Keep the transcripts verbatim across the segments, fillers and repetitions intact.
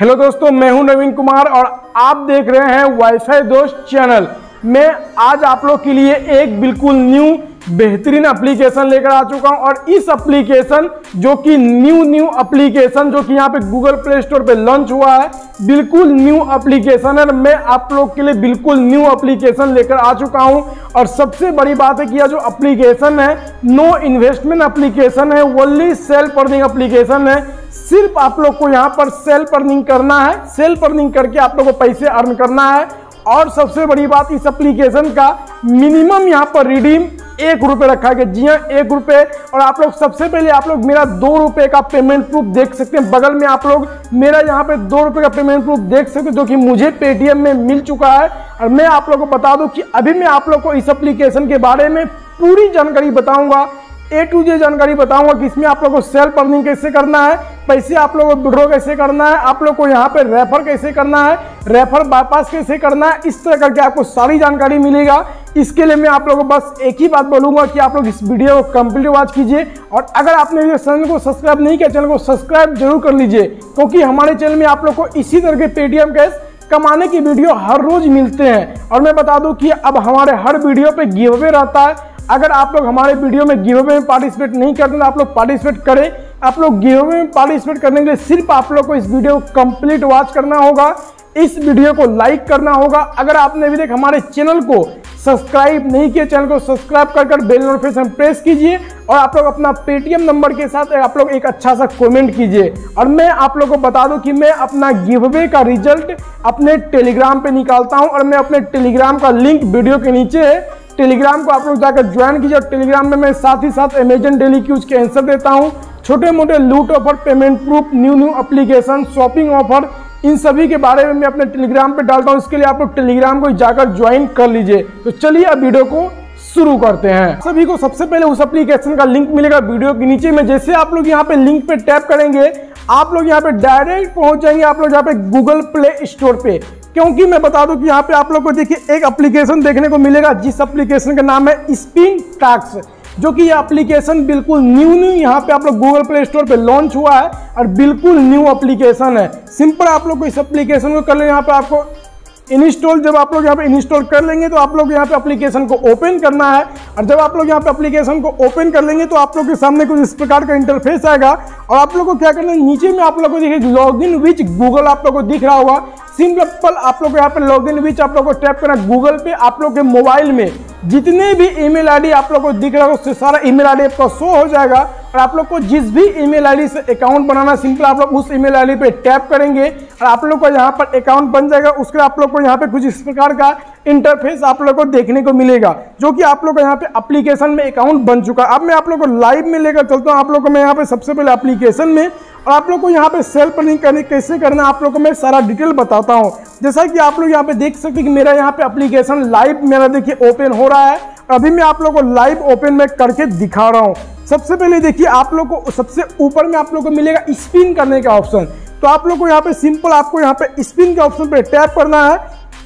Hello दोस्तों, मैं हूं नवीन कुमार और आप देख रहे हैं वाईफाई दोस्त चैनल। मैं आज आप लोग के लिए एक बिल्कुल न्यू बेहतरीन एप्लीकेशन लेकर आ चुका हूं और इस एप्लीकेशन जो कि न्यू न्यू एप्लीकेशन जो कि यहां पे गूगल प्ले स्टोर पे लॉन्च हुआ है, बिल्कुल न्यू एप्लीकेशन है। मैं आप लोग के लिए बिल्कुल न्यू एप्लीकेशन लेकर आ चुका हूं और सबसे बड़ी बात है कि यह जो एप्लीकेशन है नो इन्वेस्टमेंट एप्लीकेशन है, ओनली सेल्फ अर्निंग एप्लीकेशन है। सिर्फ आप लोग को यहाँ पर सेल्फ अर्निंग करना है, सेल्फ अर्निंग करके आप लोग को पैसे अर्न करना है। और सबसे बड़ी बात, इस एप्लीकेशन का मिनिमम यहाँ पर रिडीम एक रुपए रखा गया। जी हाँ, एक रुपए। और आप लोग सबसे पहले आप लोग मेरा दो रुपए का पेमेंट प्रूफ देख सकते हैं। बगल में आप लोग मेरा यहाँ पे दो रुपए का पेमेंट प्रूफ देख सकते हैं जो कि मुझे पेटीएम में मिल चुका है। और मैं आप लोग को बता दूं कि अभी मैं आप लोग को इस एप्लीकेशन के बारे में पूरी जानकारी बताऊंगा, ए टू जे जानकारी बताऊंगा कि इसमें आप लोग को सेल्फ अर्निंग कैसे करना है, पैसे आप लोगों को विड्रॉ कैसे करना है, आप लोग को यहाँ पे रेफर कैसे करना है, रेफर बाईपास कैसे करना है, इस तरह करके आपको सारी जानकारी मिलेगा। इसके लिए मैं आप लोगों को बस एक ही बात बोलूंगा कि आप लोग इस वीडियो को कंप्लीट वॉच कीजिए। और अगर आपने मेरे चैनल को सब्सक्राइब नहीं किया, चैनल को सब्सक्राइब जरूर कर लीजिए, क्योंकि हमारे चैनल में आप लोग को इसी तरह के पेटीएम कैश कमाने की वीडियो हर रोज मिलते हैं। और मैं बता दूं कि अब हमारे हर वीडियो पे गिव अवे रहता है। अगर आप लोग हमारे वीडियो में गिव अवे में पार्टिसिपेट नहीं करते तो आप लोग पार्टिसिपेट करें। आप लोग गिव अवे में पार्टिसिपेट करने के लिए सिर्फ आप लोग को इस वीडियो को कंप्लीट वॉच करना होगा, इस वीडियो को लाइक करना होगा। अगर आपने अभी तक हमारे चैनल को सब्सक्राइब नहीं किया, चैनल को सब्सक्राइब कर कर बेल नोटिफिकेशन प्रेस कीजिए और आप लोग अपना पेटीएम नंबर के साथ आप लोग एक अच्छा सा कमेंट कीजिए। और मैं आप लोग को बता दूं कि मैं अपना गिव अवे का रिजल्ट अपने टेलीग्राम पे निकालता हूं और मैं अपने टेलीग्राम का लिंक वीडियो के नीचे है। टेलीग्राम को आप लोग जाकर ज्वाइन कीजिए। और टेलीग्राम में मैं साथ ही साथ अमेजन डेली क्यूज के आंसर देता हूं, छोटे मोटे लूट offer, payment proof, new new application, shopping offer, इन सभी के बारे में मैं अपने टेलीग्राम पे डालता हूं। इसके लिए आप लोग टेलीग्राम को जाकर ज्वाइन कर लीजिए। तो चलिए अब वीडियो को शुरू करते हैं। सभी को सबसे पहले उस एप्लीकेशन का लिंक मिलेगा वीडियो के नीचे में। जैसे आप लोग यहाँ पे लिंक पे टैप करेंगे, आप लोग यहाँ पे डायरेक्ट पहुंच जाएंगे आप लोग यहाँ पे गूगल प्ले स्टोर पे। क्योंकि मैं बता दूं कि यहाँ पे आप लोग को देखिए एक एप्लीकेशन देखने को मिलेगा जिस एप्लीकेशन का नाम है स्पिन टैक्स, जो कि ये एप्लीकेशन बिल्कुल न्यू न्यू यहाँ पे आप लोग गूगल प्ले स्टोर पे लॉन्च हुआ है और बिल्कुल न्यू एप्लीकेशन है। सिंपल आप लोग को इस एप्लीकेशन को कर ले, यहाँ पे आपको इंस्टॉल, जब आप लोग यहाँ पे इंस्टॉल कर लेंगे तो आप लोग यहाँ पे एप्लीकेशन को ओपन करना है। और जब आप लोग यहाँ पे एप्लीकेशन को ओपन कर लेंगे तो आप लोग के सामने कुछ इस प्रकार का इंटरफेस आएगा। और आप लोग को क्या करना है, नीचे में आप लोग को देखिए लॉगिन विच गूगल आप लोग को दिख रहा होगा। सिंपल आप लोग यहाँ पे लॉगिन विच आप लोग को टैप करना। गूगल पे आप लोग के मोबाइल में जितने भी ईमेल आईडी आप लोग को दिख रहा है उससे सारा ईमेल आईडी आपका शो हो जाएगा। और आप लोग को जिस भी ईमेल आईडी से अकाउंट बनाना, सिंपल आप लोग उस ईमेल आईडी पे टैप करेंगे और आप लोग को यहाँ पर अकाउंट बन जाएगा। उसके आप लोग को यहाँ पे कुछ इस प्रकार का इंटरफेस आप लोग को देखने को मिलेगा, जो कि आप लोग का यहाँ पे एप्लीकेशन में अकाउंट बन चुका है। अब मैं आप लोग को लाइव में लेकर चलता हूँ। आप लोग को मैं यहाँ पे सबसे पहले एप्लीकेशन में और आप लोग को यहाँ पे सेल्फ अर्निंग करने कैसे करना आप लोग को मैं सारा डिटेल बताता हूँ। जैसा कि आप लोग यहाँ पे देख सकते हैं कि मेरा यहाँ पे एप्लीकेशन लाइव मेरा देखिए ओपन हो रहा है। अभी मैं आप लोग को लाइव ओपन में करके दिखा रहा हूँ। सबसे पहले देखिए आप लोग को सबसे ऊपर में आप लोग को मिलेगा स्पिन करने का ऑप्शन। तो आप लोग को यहाँ पे सिंपल आपको यहाँ पे स्पिन के ऑप्शन पे टैप करना है।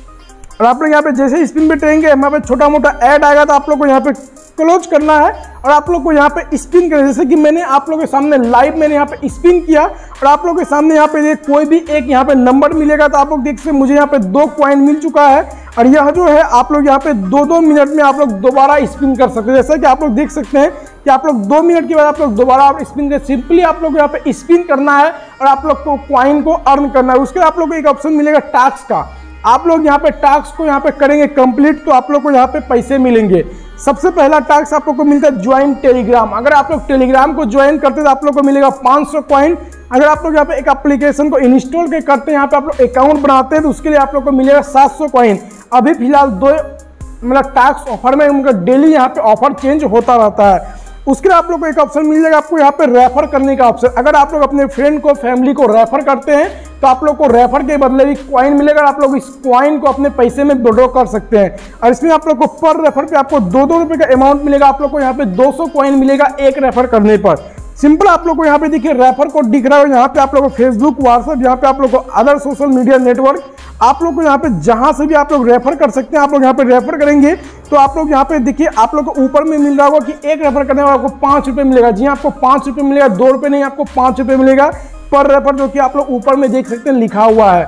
और आप लोग यहाँ पे जैसे स्पिन पे टेंगे यहाँ पे छोटा मोटा ऐड आएगा तो आप लोग को यहाँ पे क्लोज करना है और आप लोग को यहाँ पे स्पिन करें। जैसे कि मैंने आप लोगों के सामने लाइव मैंने यहाँ पे स्पिन किया और आप लोगों के सामने यहाँ पे कोई भी एक यहाँ पे नंबर मिलेगा। तो आप लोग देख सकते मुझे यहाँ पे दो कॉइन मिल चुका है और यह जो है आप लोग यहाँ पे दो दो मिनट में आप लोग दोबारा स्पिन कर सकते हैं। जैसा कि आप लोग देख सकते हैं कि आप लोग दो मिनट के बाद आप लोग दोबारा आप स्पिन कर, सिंपली आप लोग यहाँ पे स्पिन करना है और आप लोग को कॉइन को अर्न करना है। उसके आप लोग को एक ऑप्शन मिलेगा टैक्स का। आप लोग यहाँ पे टैक्स को यहाँ पे करेंगे कंप्लीट तो आप लोग को यहाँ पे पैसे मिलेंगे। सबसे पहला टैक्स आप लोग को मिलता है ज्वाइन टेलीग्राम। अगर आप लोग टेलीग्राम को ज्वाइन करते तो आप लोग को मिलेगा पाँच सौ कॉइन। अगर आप लोग यहाँ पे एक एप्लीकेशन को इंस्टॉल के करते हैं, यहाँ पे आप लोग अकाउंट बनाते हैं तो उसके लिए आप लोग को मिलेगा सात सौ कॉइन। अभी फिलहाल दो मतलब टैक्स ऑफर में उनका डेली यहाँ पे ऑफर चेंज होता रहता है। उसके लिए आप लोग को एक ऑप्शन मिल जाएगा आपको यहाँ पे रेफर करने का ऑप्शन। अगर आप लोग अपने फ्रेंड को, फैमिली को रेफर करते हैं तो आप लोग को रेफर के बदले भी कॉइन मिलेगा। आप लोग इस कॉइन को अपने पैसे में विड्रॉ कर सकते हैं और इसमें आप लोग को पर रेफर पे आपको दो दो रुपए का अमाउंट मिलेगा। आप लोग को यहाँ पे दो सौ कॉइन मिलेगा एक रेफर करने पर। सिंपल आप लोग को यहाँ पे देखिए रेफर कोड दिख रहा है। यहाँ पे आप लोग को फेसबुक, व्हाट्सएप, यहाँ पे आप लोग को अदर सोशल मीडिया नेटवर्क आप लोग को यहाँ पे जहां से भी आप लोग रेफर कर सकते हैं। आप लोग यहाँ पे रेफर करेंगे तो आप लोग यहाँ पे देखिए आप लोग को ऊपर में मिल रहा होगा कि एक रेफर करने वाला आपको पांच रुपए मिलेगा। जी आपको पांच रुपए मिलेगा, दो रुपए नहीं, आपको पांच रुपए मिलेगा। पर रेफर, जो कि आप लोग ऊपर में देख सकते हैं लिखा हुआ है।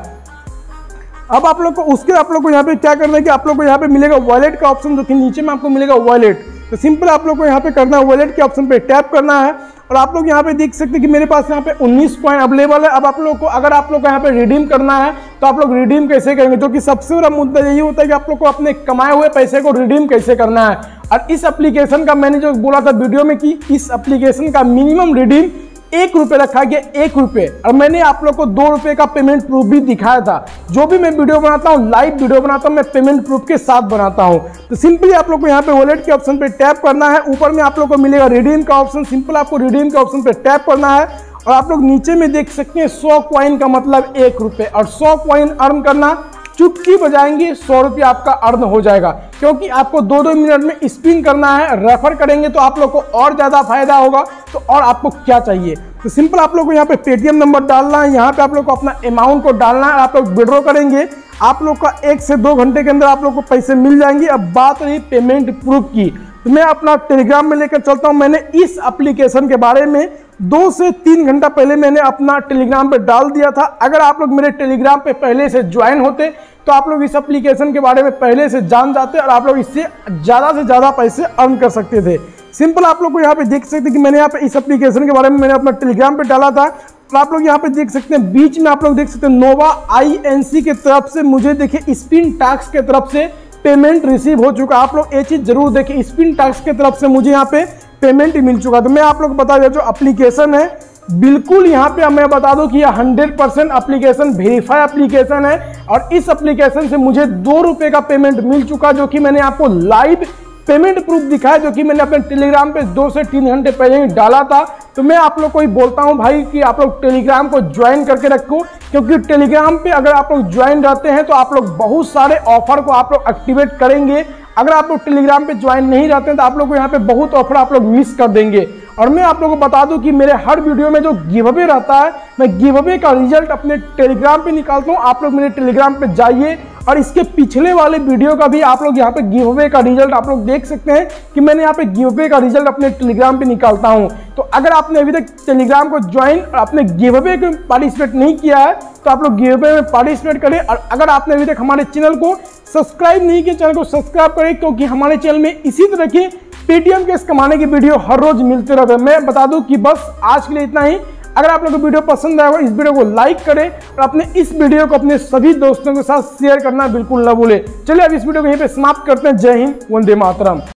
अब आप लोग को उसके आप लोग को यहाँ पे क्या करना है कि आप लोग को यहाँ पे मिलेगा वॉलेट का ऑप्शन, जो कि नीचे में आपको मिलेगा वॉलेट। तो सिंपल आप लोग को यहाँ पे करना है वॉलेट के ऑप्शन पे टैप करना है और आप लोग यहाँ पे देख सकते हैं कि मेरे पास यहाँ पे उन्नीस कॉइन अवेलेबल है। अब आप लोग को अगर आप लोग को यहाँ पे रिडीम करना है तो आप लोग रिडीम कैसे करेंगे, जो कि सबसे बड़ा मुद्दा यही होता है कि आप लोग को अपने कमाए हुए पैसे को रिडीम कैसे करना है। और इस एप्लीकेशन का मैंने जो बोला था वीडियो में कि इस एप्लीकेशन का मिनिमम रिडीम एक रुपये रखा गया, एक रुपये। और मैंने आप लोग को दो रुपये का पेमेंट प्रूफ भी दिखाया था। जो भी मैं वीडियो बनाता हूँ, लाइव वीडियो बनाता हूँ, मैं पेमेंट प्रूफ के साथ बनाता हूँ। तो सिंपली आप लोग को यहाँ पे वॉलेट के ऑप्शन पे टैप करना है। ऊपर में आप लोग को मिलेगा रिडीम का ऑप्शन, सिंपल आपको रिडीम के ऑप्शन पे टैप करना है और आप लोग नीचे में देख सकते हैं सौ कॉइन का मतलब एक रुपये, और सौ कॉइन अर्न करना चुटकी बजाएंगे सौ रुपये आपका अर्न हो जाएगा, क्योंकि आपको दो दो मिनट में स्पिन करना है। रेफर करेंगे तो आप लोग को और ज्यादा फायदा होगा। तो और आपको क्या चाहिए, तो सिंपल आप लोग को यहाँ पे पेटीएम नंबर डालना है, यहाँ पे आप लोग को अपना अमाउंट को डालना है, आप लोग विड्रॉ करेंगे। आप लोग का एक से दो घंटे के अंदर आप लोग को पैसे मिल जाएंगे। अब बात रही पेमेंट प्रूफ की, तो मैं अपना टेलीग्राम में लेकर चलता हूँ। मैंने इस एप्लीकेशन के बारे में दो से तीन घंटा पहले मैंने अपना टेलीग्राम पे डाल दिया था। अगर आप लोग मेरे टेलीग्राम पे पहले से ज्वाइन होते तो आप लोग इस एप्लीकेशन के बारे में पहले से जान जाते और आप लोग इससे ज़्यादा से ज़्यादा पैसे अर्न कर सकते थे। सिंपल आप लोग को यहाँ पे देख सकते हैं कि मैंने यहाँ पे इस एप्लीकेशन के बारे में मैंने अपना टेलीग्राम पे डाला था। तो आप लोग यहाँ पे देख सकते हैं बीच में आप लोग देख सकते हैं नोवा आई एन सी के तरफ से मुझे देखिए स्पिन टैक्स के तरफ से पेमेंट रिसीव हो चुका। आप लोग ये चीज़ जरूर देखिए, स्पिन टैक्स के तरफ से मुझे यहाँ पे पेमेंट ही मिल चुका। तो मैं आप लोग को बता दें जो एप्लीकेशन है बिल्कुल यहाँ पे मैं बता दूं कि यह hundred percent application verify application है और इस एप्लीकेशन से मुझे दो रुपए का पेमेंट मिल चुका, जो कि मैंने आपको लाइव पेमेंट प्रूफ दिखाया, जो कि मैंने अपने टेलीग्राम पे दो से तीन घंटे पहले ही डाला था। तो मैं आप लोग को ही बोलता हूं भाई कि आप लोग टेलीग्राम को ज्वाइन करके रखो, क्योंकि टेलीग्राम पे अगर आप लोग ज्वाइन रहते हैं तो आप लोग बहुत सारे ऑफर को आप लोग एक्टिवेट करेंगे। अगर आप लोग टेलीग्राम पे ज्वाइन नहीं रहते हैं तो आप लोग को यहाँ पे बहुत ऑफर आप लोग मिस कर देंगे। और मैं आप लोगों को बता दूं कि मेरे हर वीडियो में जो गिव अवे रहता है, मैं गिव अवे का रिजल्ट अपने टेलीग्राम पे निकालता हूं। आप लोग मेरे टेलीग्राम पे जाइए और इसके पिछले वाले वीडियो का भी आप लोग यहाँ पे गिव अवे का रिजल्ट आप लोग देख सकते हैं कि मैंने यहाँ पे गिव अवे का रिजल्ट अपने टेलीग्राम पे निकालता हूँ। तो अगर आपने अभी तक टेलीग्राम को ज्वाइन और आपने गिव अवे को पार्टिसिपेट नहीं किया है तो आप लोग गिव अवे में पार्टिसिपेट करें। और अगर आपने अभी तक हमारे चैनल को सब्सक्राइब नहीं किया, चैनल को सब्सक्राइब करें, क्योंकि हमारे चैनल में इसी तरह की पेटीएम के कमाने की वीडियो हर रोज मिलते रहते हैं। मैं बता दूं कि बस आज के लिए इतना ही। अगर आप लोगों को वीडियो पसंद आएगा इस वीडियो को लाइक करें और अपने इस वीडियो को अपने सभी दोस्तों के साथ शेयर करना बिल्कुल न भूलें। चलिए अब इस वीडियो को यहीं पे समाप्त करते हैं। जय हिंद, वंदे मातरम।